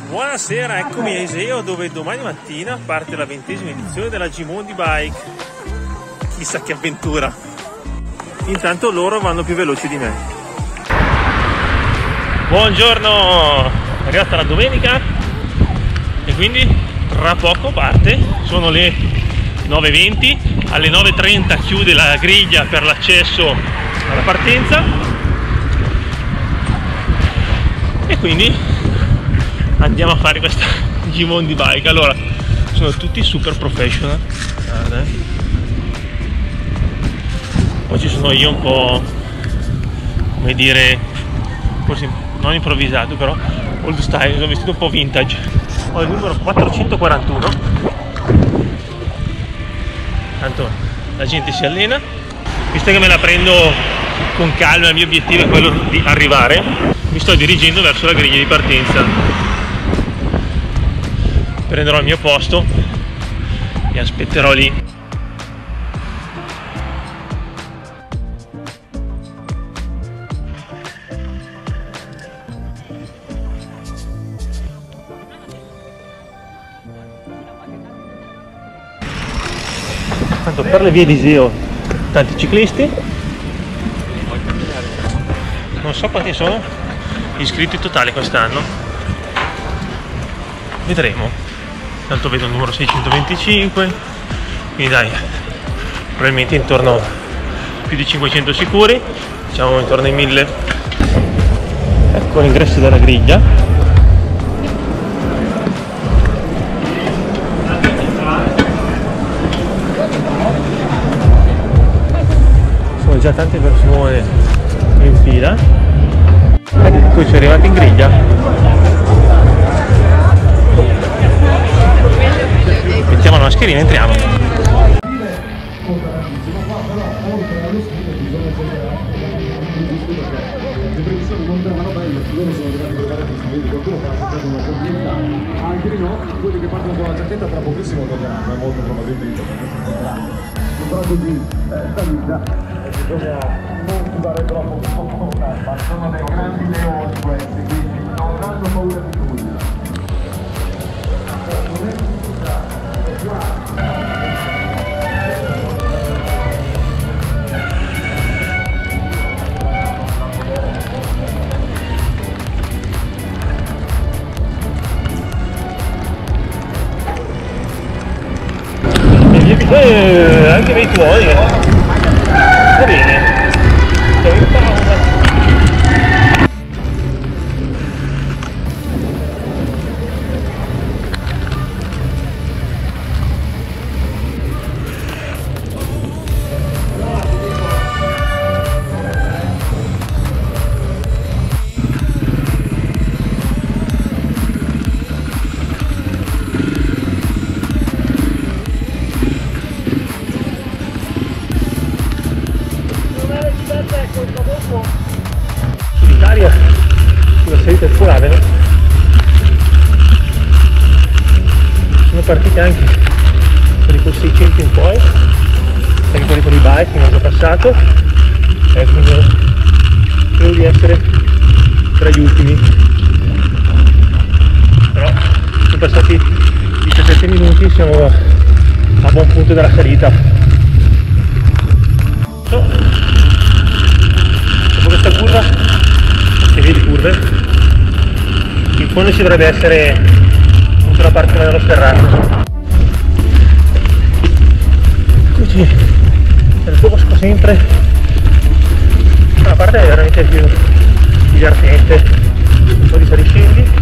Buonasera, eccomi a Iseo dove domani mattina parte la 20ª edizione della Gimondi Bike. Chissà che avventura. Intanto loro vanno più veloci di me. Buongiorno, è arrivata la domenica e quindi tra poco parte. Sono le 9:20, alle 9:30 chiude la griglia per l'accesso alla partenza e quindi andiamo a fare questa Gimondi Bike. Allora, sono tutti super professional. Guarda. Poi ci sono io un po', come dire, forse non improvvisato, però old style, sono vestito un po' vintage. Ho il numero 441. Tanto la gente si allena. Visto che me la prendo con calma, il mio obiettivo è quello di arrivare, mi sto dirigendo verso la griglia di partenza. Prenderò il mio posto e aspetterò lì. Tanto per le vie di Iseo tanti ciclisti, non so quanti sono gli iscritti totali quest'anno, vedremo. Tanto vedo il numero 625, quindi dai, probabilmente intorno a più di 500 sicuri, diciamo intorno ai 1000. Ecco l'ingresso della griglia. Sono già tante persone in fila. Ecco, ci è arrivato in griglia. Mettiamo la mascherina e entriamo. Altri no, quelli che partono con la giacchetta tra pochissimo torneranno, è molto probabilmente. Però così salita e bisogna non sudare troppo con calma, sono dei grandi leoni questi, quindi non hanno paura di nulla. Anche dei tuoi, va bene, siamo in pausa. Solitaria sulla salita del Furaveno sono partite anche quelli con 600 in poi, anche quelli con i bike che hanno già passato, e quindi credo di essere tra gli ultimi, però sono passati 17 minuti, siamo a buon punto della salita. Dopo questa curva, serie di curve, in fondo ci dovrebbe essere tutta la parte dello sterrato. Eccoci nel bosco sempre, la parte è veramente più divertente, un po' di saliscendi.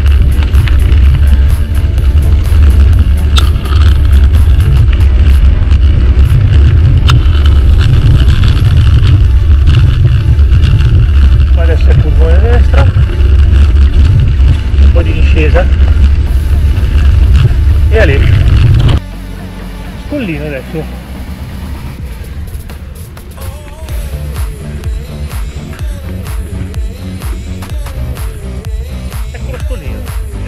Adesso è il curvone a destra, un po' di discesa e a lì scollino adesso. Ecco lo scollino.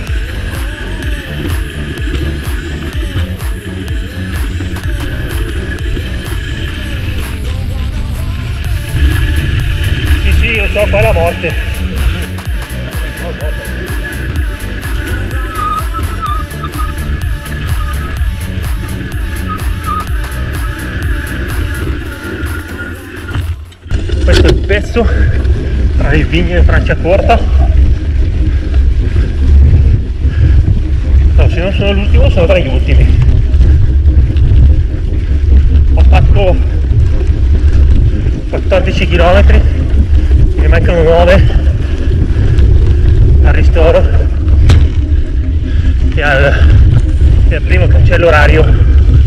Sì, io so, qua è la morte. questo è il pezzo tra il Vigno e Franciacorta. No, se non sono l'ultimo sono tra gli ultimi. Ho fatto 14 km, mi mancano 9 al ristoro e al primo cancello orario.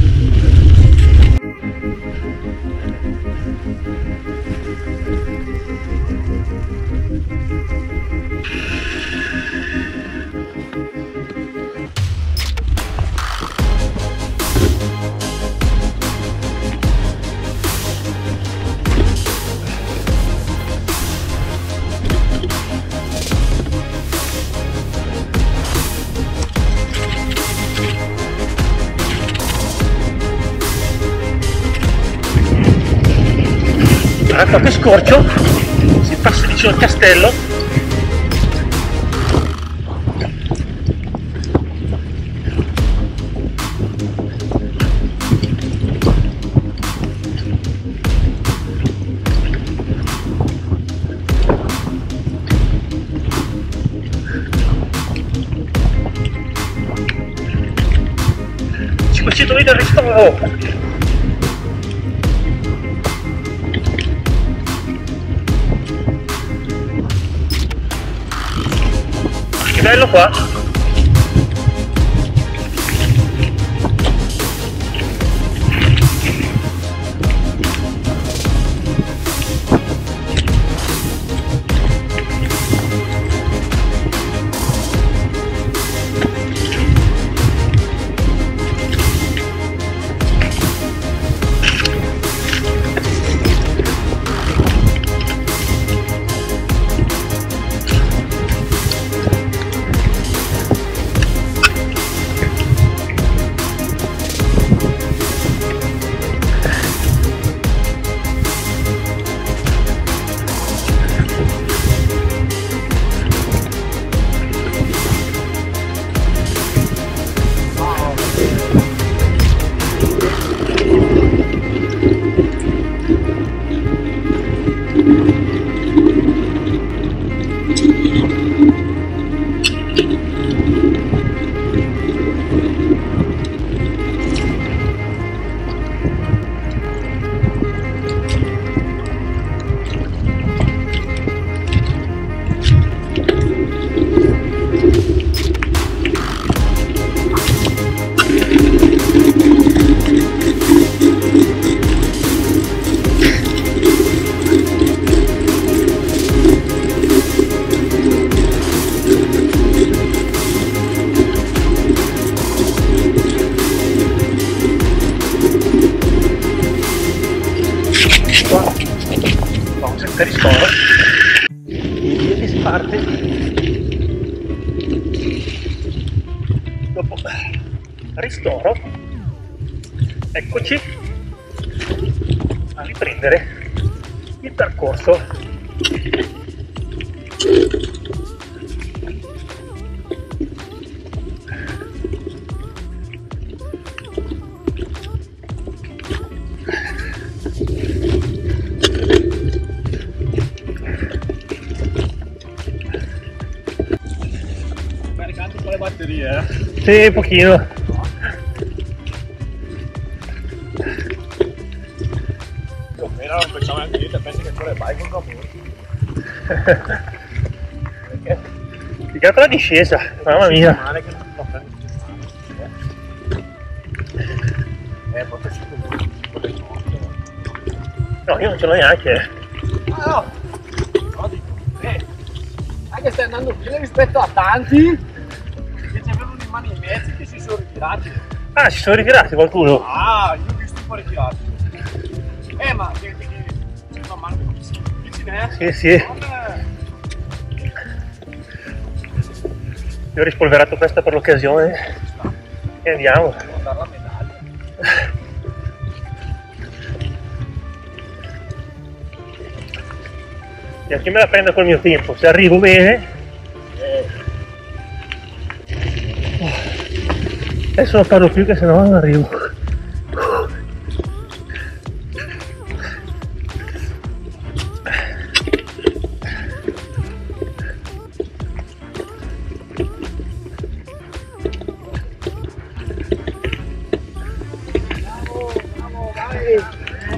Qualche scorcio, si passa vicino al castello. Ci dovete ristoro. Bello qua. Ristoro e via che si parte. Dopo ristoro, eccoci a riprendere il percorso. Batterie, Sì, un pochino. Più o meno non facciamo anche niente, pensi che ancora è bike con Perché? Più che altro la discesa, mamma mia. male che non lo prendi proprio 5 minuti. No, io non ce l'ho neanche. No, dico, anche stai andando bene rispetto a tanti che ci avevano in mano i mezzi che si sono ritirati. Ah, si sono ritirati qualcuno? Ah, io ho visto un po' ritirati. Ma gente che man mano che si vicina, Sì, sì. Io ho rispolverato questa per l'occasione e andiamo. Devo dare la medaglia. E anche me la prendo col mio tempo, se arrivo bene. Adesso non parlo più che se no non arrivo.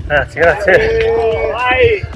Grazie, grazie. Vai!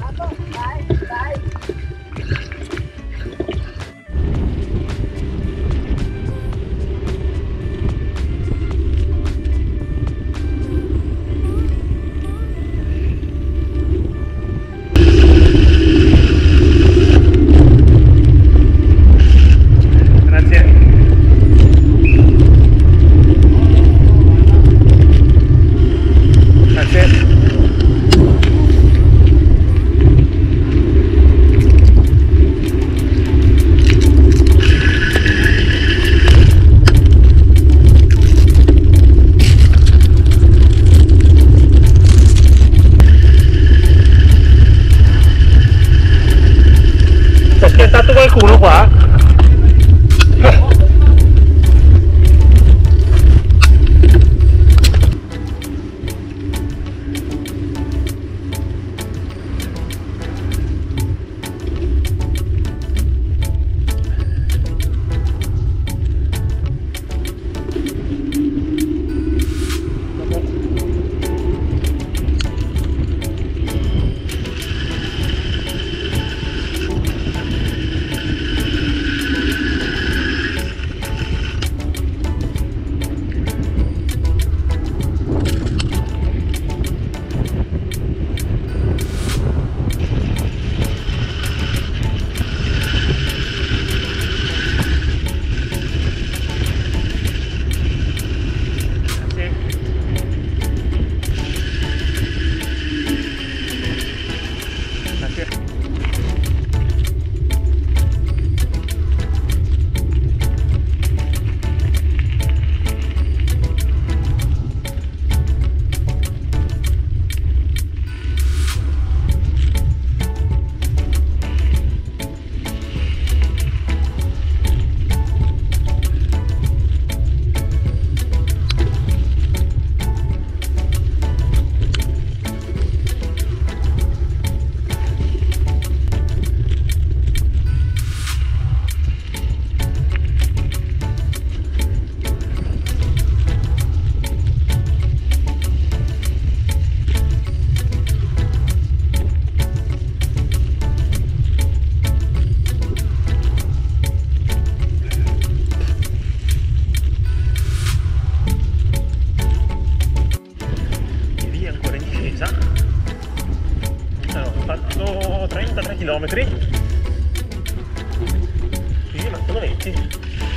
Qualcuno qua? Fanno 33 km e mancano 20.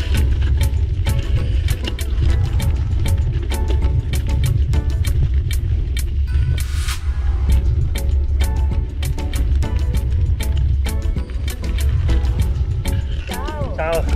Ciao. Ciao.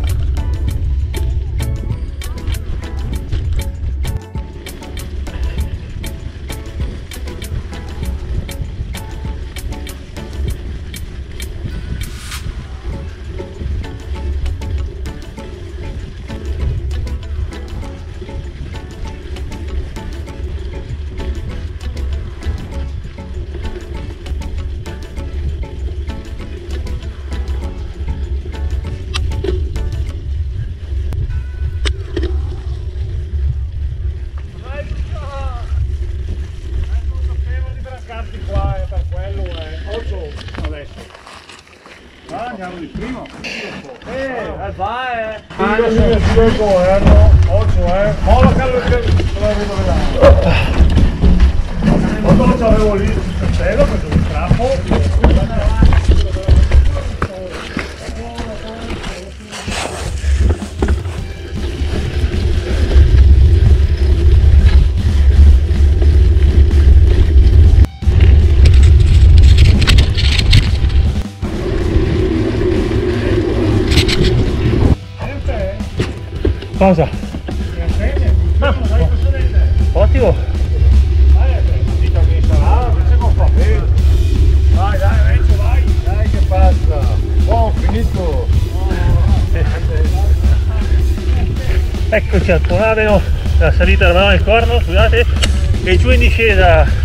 Andiamo di primo. Vai! Il governo, 8 molla quando lo c'avevo lì sul cielo, preso il strappo. Cosa? Ottimo! Vai, dai, Renzo, vai! Dai, che passa! Oh, finito! Eccoci al Ponadeno, la salita da al corno, scusate, e giù in discesa.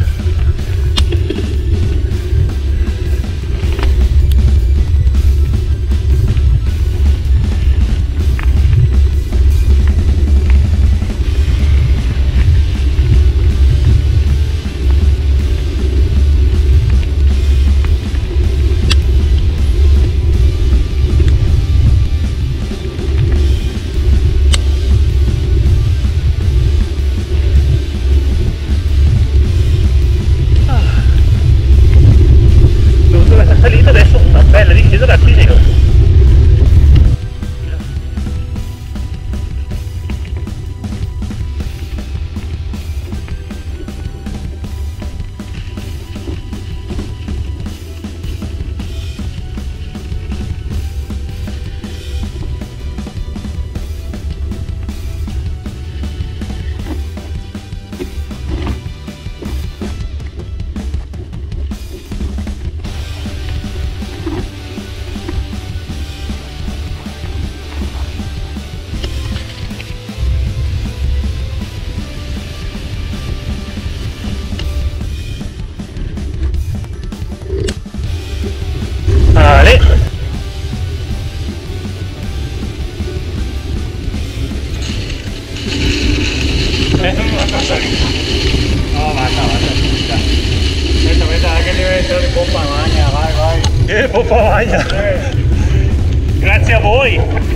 Popagna. Grazie a voi.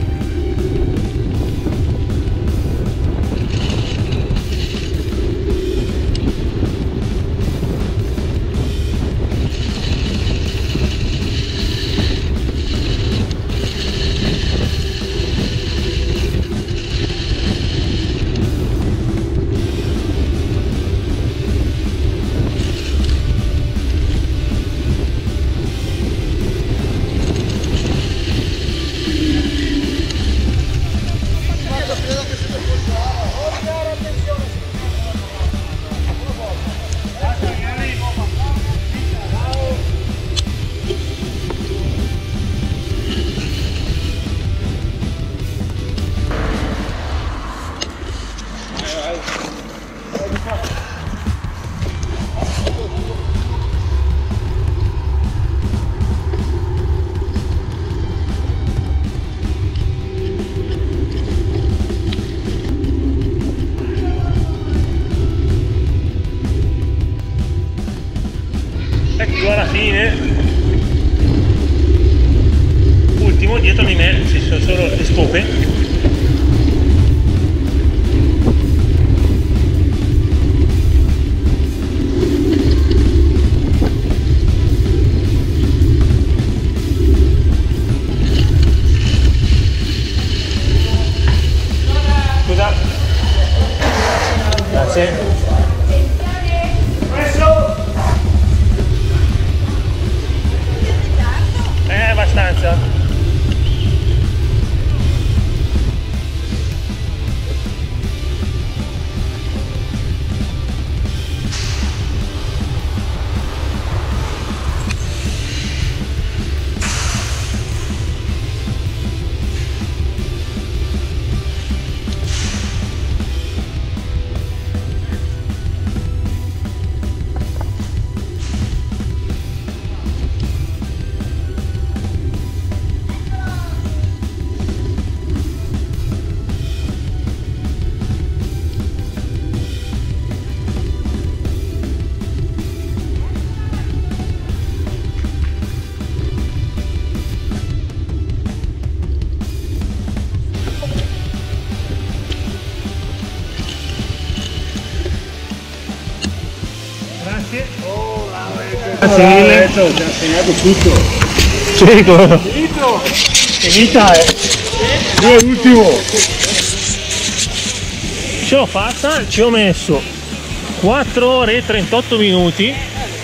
Ecco alla fine, ultimo, dietro di me ci sono solo le scope. Scusa. Grazie. Abbastanza. Grazie mille. Ti ha segnato tutto. Sì, finita Io è l'ultimo. ce l'ho fatta, ci ho messo 4 ore e 38 minuti.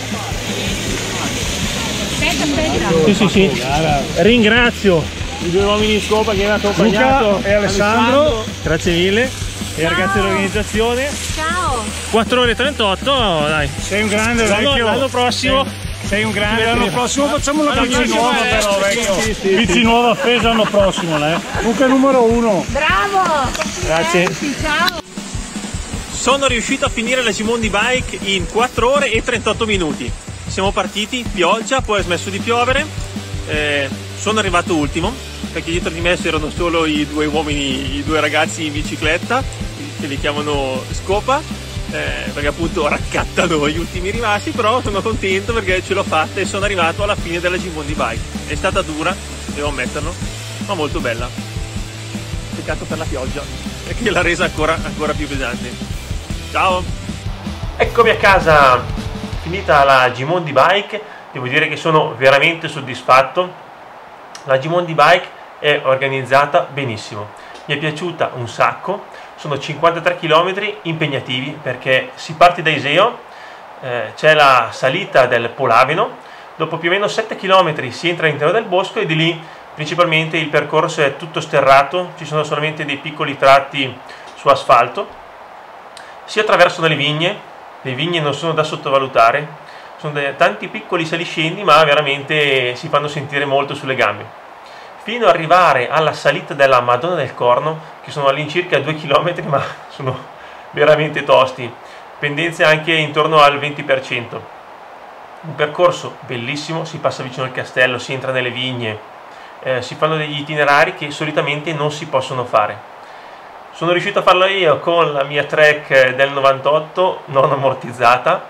Sì. Ringrazio i due uomini in scopa che mi hanno accompagnato, Luca e Alessandro. grazie mille, e i ragazzi dell'organizzazione. Ciao! 4 ore e 38, dai. Sei un grande vecchio. L'anno prossimo Sei un grande. L'anno prossimo facciamo una bici prossimo nuova è- però, vecchio. sì. Bici nuova appesa l'anno prossimo, Luca numero 1. Bravo! Grazie. Ciao! Sono riuscito a finire la Gimondi Bike in 4 ore e 38 minuti. Siamo partiti, pioggia, poi è smesso di piovere. Sono arrivato ultimo, perché dietro di me c'erano solo i due uomini, i due ragazzi in bicicletta, che li chiamano scopa, perché appunto raccattano gli ultimi rimasti, però sono contento perché ce l'ho fatta e sono arrivato alla fine della Gimondi Bike. È stata dura, devo ammetterlo, ma molto bella. Peccato per la pioggia, che l'ha resa ancora più pesante. Ciao! Eccomi a casa, finita la Gimondi Bike, devo dire che sono veramente soddisfatto. La Gimondi Bike è organizzata benissimo, mi è piaciuta un sacco. Sono 53 km impegnativi perché si parte da Iseo, c'è la salita del Polaveno, dopo più o meno 7 km si entra all'interno del bosco e di lì principalmente il percorso è tutto sterrato, ci sono solamente dei piccoli tratti su asfalto. Si attraversano le vigne non sono da sottovalutare, sono tanti piccoli saliscendi ma veramente si fanno sentire molto sulle gambe. Fino ad arrivare alla salita della Madonna del Corno, che sono all'incirca 2 km ma sono veramente tosti, pendenze anche intorno al 20%. Un percorso bellissimo, si passa vicino al castello, si entra nelle vigne, si fanno degli itinerari che solitamente non si possono fare. Sono riuscito a farlo io con la mia Trek del 98 non ammortizzata,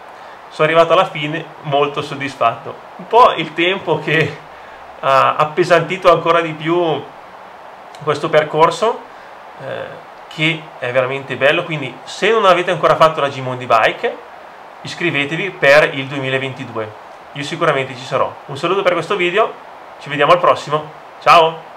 sono arrivato alla fine molto soddisfatto. Un po' il tempo che ha appesantito ancora di più questo percorso, che è veramente bello. Quindi se non avete ancora fatto la G-Mondi Bike, iscrivetevi per il 2022, io sicuramente ci sarò. Un saluto per questo video, ci vediamo al prossimo, ciao!